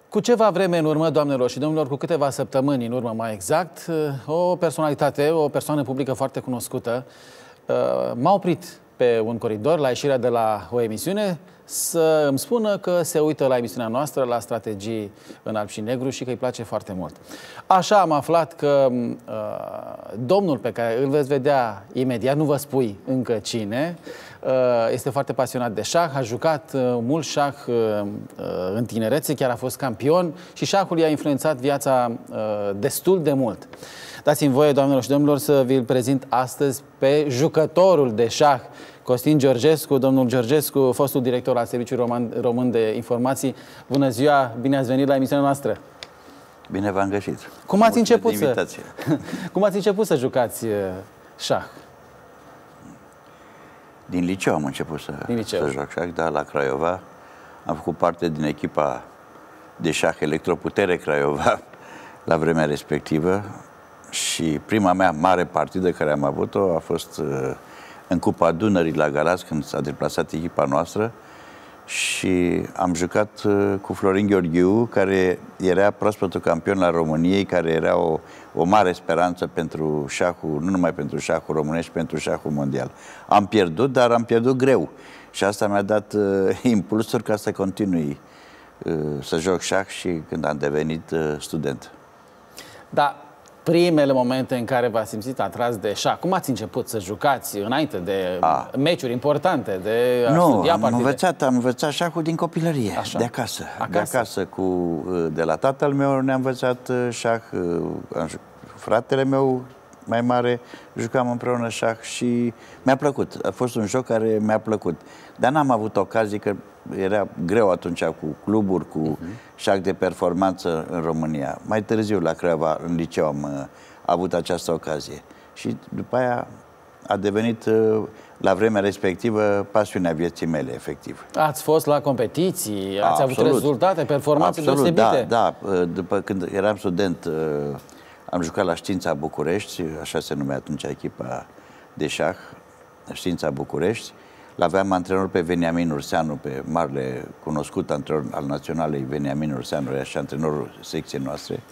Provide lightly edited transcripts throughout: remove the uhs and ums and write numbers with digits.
Cu ceva vreme în urmă, doamnelor și domnilor, cu câteva săptămâni în urmă mai exact, o personalitate, o persoană publică foarte cunoscută, m-a oprit pe un coridor la ieșirea de la o emisiune să îmi spună că se uită la emisiunea noastră, la Strategii în alb și negru și că îi place foarte mult. Așa am aflat că domnul pe care îl veți vedea imediat, nu vă spui încă cine, este foarte pasionat de șah, a jucat mult șah în tinerețe, chiar a fost campion și șahul i-a influențat viața destul de mult. Dați-mi voie, doamnelor și domnilor, să vi-l prezint astăzi pe jucătorul de șah, Costin Georgescu. Domnul Georgescu, fostul director al Serviciului Român de Informații. Bună ziua, bine ați venit la emisiunea noastră. Bine v-am găsit. Cum ați început să jucați șah? Din liceu am început să joc șah, dar la Craiova. Am făcut parte din echipa de șah Electroputere Craiova la vremea respectivă și prima mea mare partidă care am avut-o a fost în Cupa Dunării la Galați, când s-a deplasat echipa noastră și am jucat cu Florin Gheorghiu, care era proaspătul campion la României, care era o mare speranță pentru șahul, nu numai pentru șahul românesc, ci pentru șahul mondial. Am pierdut, dar am pierdut greu și asta mi-a dat impulsuri ca să continui să joc șah și când am devenit student. Da. Primele momente în care v-ați simțit atras de șah, cum ați început să jucați înainte de meciuri importante, de a studia partide? Am învățat șahul din copilărie, de acasă. De acasă de la tatăl meu ne-a învățat șah, fratele meu mai mare, jucam împreună șah și mi-a plăcut. A fost un joc care mi-a plăcut. Dar n-am avut ocazie, că era greu atunci cu cluburi, cu șah de performanță în România. Mai târziu, la Craiova, în liceu, am avut această ocazie. Și după aia a devenit, la vremea respectivă, pasiunea vieții mele, efectiv. Ați fost la competiții, ați avut rezultate, performanțe deosebite? Da. După când eram student, am jucat la Știința București, așa se numea atunci echipa de șah, Știința București. L-aveam antrenor pe Veniamin Urseanu, pe marele cunoscut antrenor al Naționalei, Veniamin Urseanu, era și antrenorul secției noastre.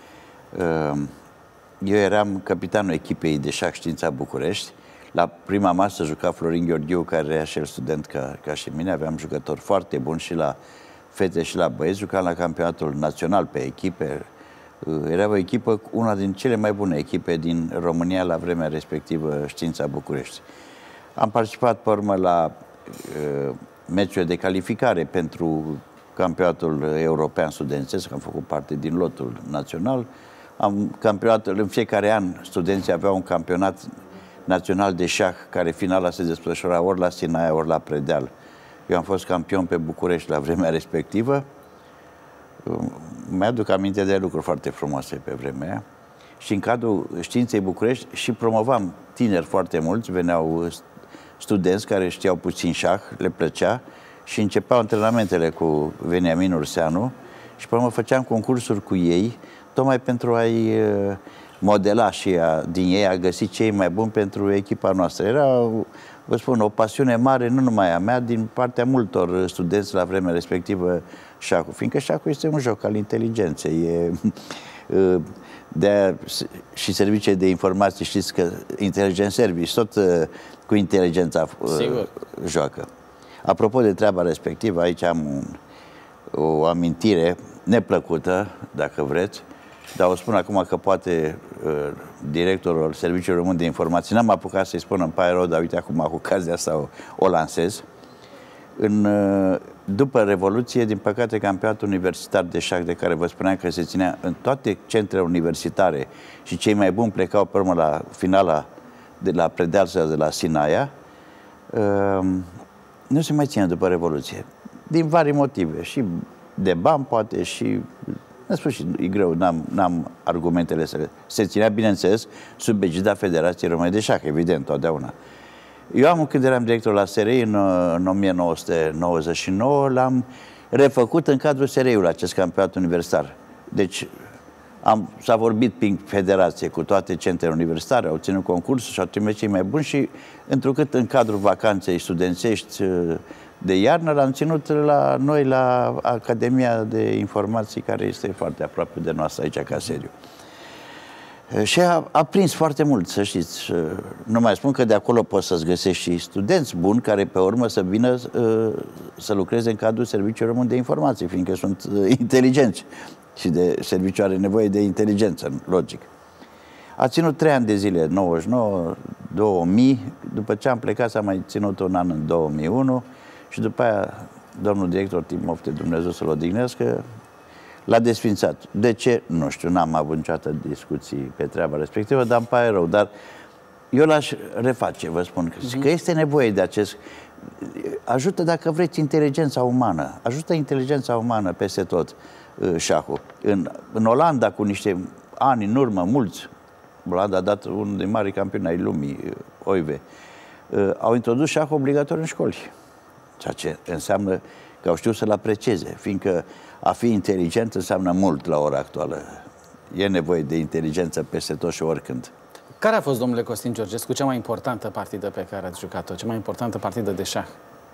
Eu eram capitanul echipei de șah Știința București. La prima masă juca Florin Gheorghiu, care era și el student ca și mine. Aveam jucători foarte buni și la fete și la băieți. Jucam la campionatul național pe echipe. Era o echipă, una din cele mai bune echipe din România la vremea respectivă, Știința București. Am participat pe urmă la meciurile de calificare pentru campionatul european studențesc, am făcut parte din lotul național. În fiecare an studenții aveau un campionat național de șah, care finala se desfășura ori la Sinaia, ori la Predeal. Eu am fost campion pe București la vremea respectivă. Mi-aduc aminte de lucruri foarte frumoase pe vremea aia. Și în cadrul Științei București și promovam tineri foarte mulți, veneau studenți care știau puțin șah, le plăcea și începeau antrenamentele cu Veniamin Urseanu și pe urmă făceam concursuri cu ei, tocmai pentru a-i modela și din ei a găsi cei mai buni pentru echipa noastră. Era, vă spun, o pasiune mare, nu numai a mea, din partea multor studenți la vremea respectivă șahul, fiindcă șahul este un joc al inteligenței. Și serviciile de informații, știți că Intelligence Service tot cu inteligența joacă. Apropo de treaba respectivă, aici am o amintire neplăcută, dacă vreți, dar o spun acum că poate directorul Serviciului Român de Informații, n-am apucat să-i spun, îmi pare rău, dar uite acum cu ocazia asta o lansez. După Revoluție, din păcate, campionatul universitar de șah, de care vă spuneam că se ținea în toate centrele universitare și cei mai buni plecau pe urmă la finala de la Predeal sau de la Sinaia, nu se mai ține după Revoluție. Din vari motive. Și de bani, poate, și în sfârșit, e greu, n-am argumentele să se ținea, bineînțeles, sub egida Federației Române de Șah, evident, totdeauna. Eu când eram director la SRI în 1999, l-am refăcut în cadrul SRI-ului acest campionat universitar. Deci s-a vorbit prin federație cu toate centrele universitare, au ținut concursul și au trimis cei mai buni și întrucât în cadrul vacanței studențești de iarnă l-am ținut la noi, la Academia de Informații, care este foarte aproape de noastră aici, ca sediu. Și a prins foarte mult, să știți. Nu mai spun că de acolo poți să-ți găsești și studenți buni care pe urmă să vină să lucreze în cadrul Serviciului Român de Informații, fiindcă sunt inteligenți și de serviciu are nevoie de inteligență, logic. A ținut 3 ani de zile, 99, 2000, după ce am plecat s-a mai ținut un an în 2001 și după aia domnul director Timofte, de Dumnezeu să-l odihnească, l-a desfințat. De ce? Nu știu, n-am avut niciodată discuții pe treaba respectivă, dar îmi pare rău. Dar eu l-aș reface, vă spun, că este nevoie de acest... Ajută, dacă vreți, inteligența umană. Ajută inteligența umană peste tot șahul. În Olanda, cu niște ani în urmă, mulți, Olanda a dat unul din mari campioni ai lumii, Oive, au introdus șahul obligatoriu în școli. Ceea ce înseamnă că au știut să-l aprecieze, fiindcă a fi inteligent înseamnă mult la ora actuală. E nevoie de inteligență peste tot și oricând. Care a fost, domnule Costin Georgescu, cea mai importantă partidă pe care ați jucat-o? Cea mai importantă partidă de șah?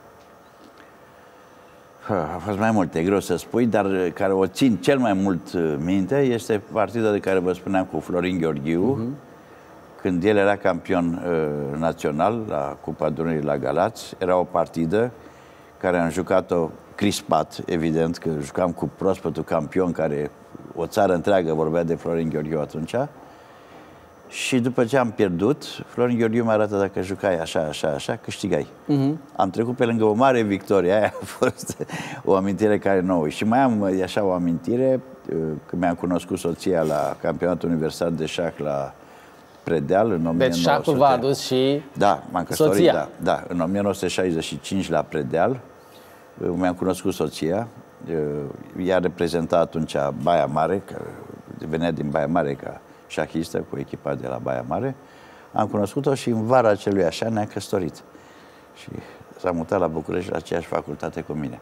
A fost mai multe, e greu să spui, dar care o țin cel mai mult minte este partida de care vă spuneam cu Florin Gheorghiu, când el era campion național la Cupa Dunării la Galați. Era o partidă care am jucat-o crispat, evident, că jucam cu proaspătul campion, care o țară întreagă vorbea de Florin Gheorghiu atunci. Și după ce am pierdut, Florin Gheorghiu mi arată: dacă jucai așa, așa, așa, câștigai. Am trecut pe lângă o mare victorie, aia a fost o amintire care nouă. Și mai am așa o amintire, că mi-am cunoscut soția la campionatul universitar de șah la Predeal în 1900. Deci șahul v-a adus și da, m-am căsătorit, soția. Da, în 1965 la Predeal. Mi-am cunoscut soția. Ea reprezenta atunci Baia Mare, care venea din Baia Mare ca șahistă cu echipa de la Baia Mare. Am cunoscut-o și în vara acelui așa ne-am căsătorit. Și s-a mutat la București la aceeași facultate cu mine.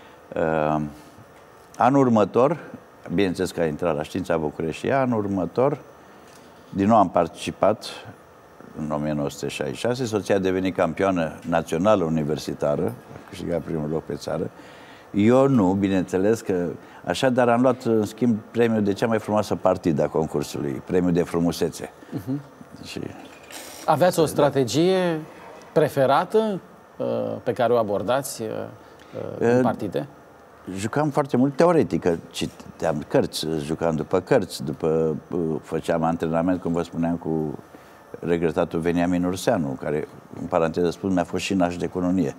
Anul următor, bineînțeles că a intrat la Știința București, anul următor, din nou am participat în 1966, soția a devenit campioană națională universitară, a câștigat primul loc pe țară. Eu nu, bineînțeles că așa, dar am luat în schimb premiul de cea mai frumoasă partidă a concursului, premiul de frumusețe. Și aveați o strategie preferată pe care o abordați în partide? Jucam foarte mult teoretică, citeam cărți, jucam după cărți, făceam antrenament, cum vă spuneam, cu regretatul Veniamin Urseanu, care, în paranteză spun, mi-a fost și naș de economie.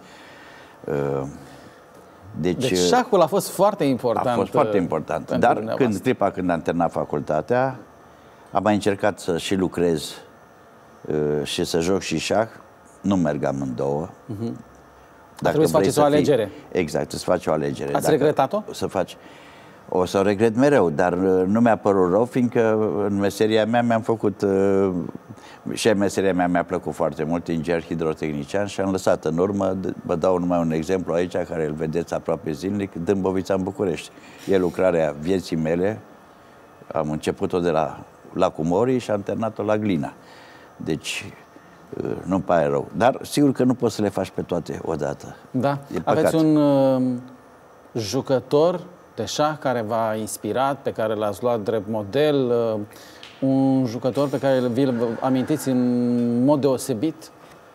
Deci șahul a fost foarte important. A fost foarte important. Dar când am terminat facultatea, am mai încercat să și lucrez și să joc și șah. Nu merg amândouă. Trebuie să faceți o alegere. Exact, să faci o alegere. Ați regretat-o? O să o regret mereu, dar nu mi-a părut rău, fiindcă în meseria mea mi-am făcut... Și meseria mea mi-a plăcut foarte mult, inginer hidrotehnician, și am lăsat în urmă, vă dau numai un exemplu aici, care îl vedeți aproape zilnic, Dâmbovița în București. E lucrarea vieții mele, am început-o de la Lacul Morii și am terminat-o la Glina. Deci, nu-mi pare rău. Dar sigur că nu poți să le faci pe toate odată. Da. Aveți un jucător de șah care v-a inspirat, pe care l-ați luat drept model, un jucător pe care vi-l amintiți în mod deosebit?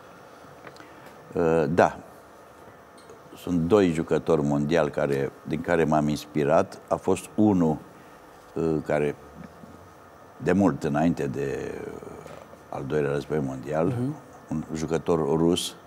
Da. Sunt 2 jucători mondiali din care m-am inspirat. A fost unul care, de mult înainte de al doilea război mondial, un jucător rus,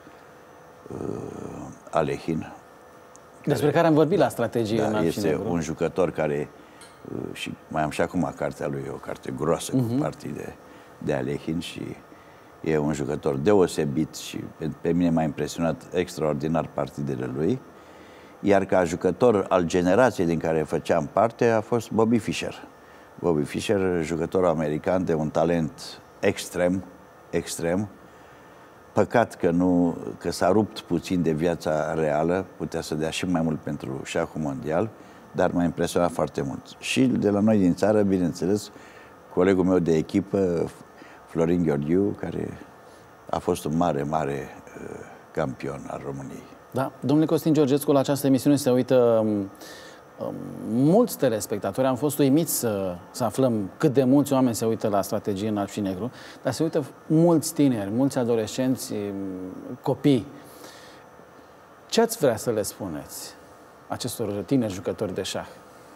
Alehin. Despre care am vorbit la strategie. Da, este un jucător care, și mai am și acum cartea lui, o carte groasă cu partide de Alehin, și e un jucător deosebit și pe mine m-a impresionat extraordinar partidele lui. Iar ca jucător al generației din care făceam parte a fost Bobby Fischer. Bobby Fischer, jucător american de un talent extrem. Păcat că s-a rupt puțin de viața reală, putea să dea și mai mult pentru șahul mondial, dar m-a impresionat foarte mult. Și de la noi din țară, bineînțeles, colegul meu de echipă, Florin Gheorghiu, care a fost un mare campion al României. Da. Domnule Costin Georgescu, la această emisiune se uită mulți telespectatori. Am fost uimiți să aflăm cât de mulți oameni se uită la Strategie în alb și negru, dar se uită mulți tineri, mulți adolescenți, copii. Ce ați vrea să le spuneți acestor tineri jucători de șah?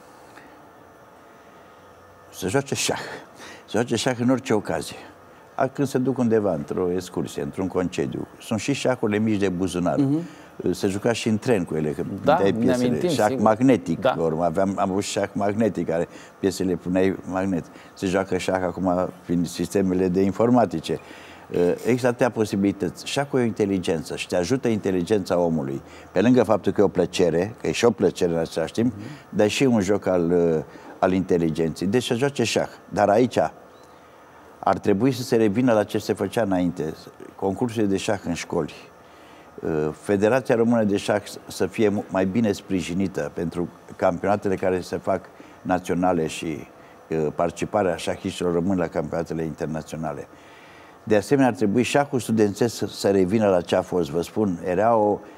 Să joace șah. Să joace șah în orice ocazie. Când se duc undeva, într-o excursie, într-un concediu. Sunt și șahurile mici de buzunar. Se juca și în tren cu ele, că puneai piesele. Șah sigur. Magnetic. Da. Am avut șah magnetic, care piesele puneai magnet. Se joacă șah acum prin sistemele de informatice. Există atâtea posibilități. Șahul e o inteligență și te ajută inteligența omului. Pe lângă faptul că e o plăcere, că e și o plăcere în același timp, dar și un joc al inteligenței. Deci să joace șah. Dar aici ar trebui să se revină la ce se făcea înainte. Concursurile de șah în școli. Federația Română de Șah să fie mai bine sprijinită pentru campionatele care se fac naționale și participarea șahiștilor români la campionatele internaționale. De asemenea, ar trebui șahul studențesc să revină la ce a fost. Vă spun, era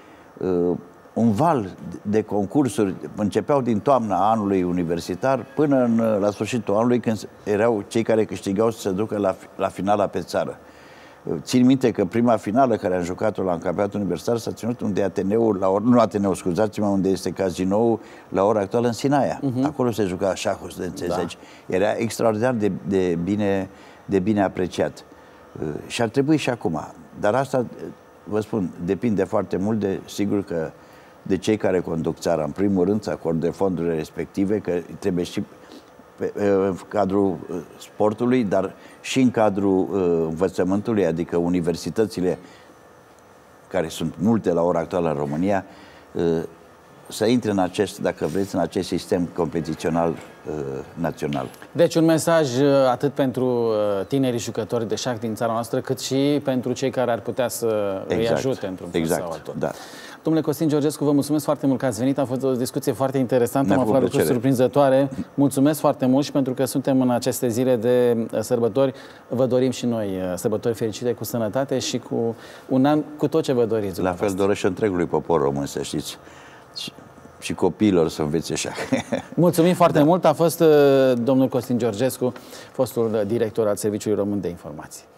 un val de concursuri, începeau din toamna anului universitar până la sfârșitul anului, când erau cei care câștigau să se ducă la finala pe țară. Țin minte că prima finală care am jucat-o la un campionat universitar s-a ținut unde Ateneul, nu Ateneul, scuzați-mă, unde este cazinoul la ora actuală în Sinaia. Acolo se juca șahul studențesc. Deci era extraordinar de bine apreciat. Și ar trebui și acum. Dar asta, vă spun, depinde foarte mult sigur că de cei care conduc țara. În primul rând să acorde fondurile respective, că trebuie și în cadrul sportului, dar și în cadrul învățământului, adică universitățile, care sunt multe la ora actuală în România, să intre în dacă vreți, în acest sistem competițional național. Deci un mesaj atât pentru tinerii jucători de șah din țara noastră, cât și pentru cei care ar putea să îi ajute într-un fel sau altul. Da. Domnule Costin Georgescu, vă mulțumesc foarte mult că ați venit. A fost o discuție foarte interesantă, am aflat lucruri surprinzătoare. Mulțumesc foarte mult și pentru că suntem în aceste zile de sărbători, vă dorim și noi sărbători fericite, cu sănătate și cu un an cu tot ce vă doriți. La fel doresc și întregului popor român, să știți. Și copiilor să învețe șah. Mulțumim foarte mult. A fost domnul Costin Georgescu, fostul director al Serviciului Român de Informații.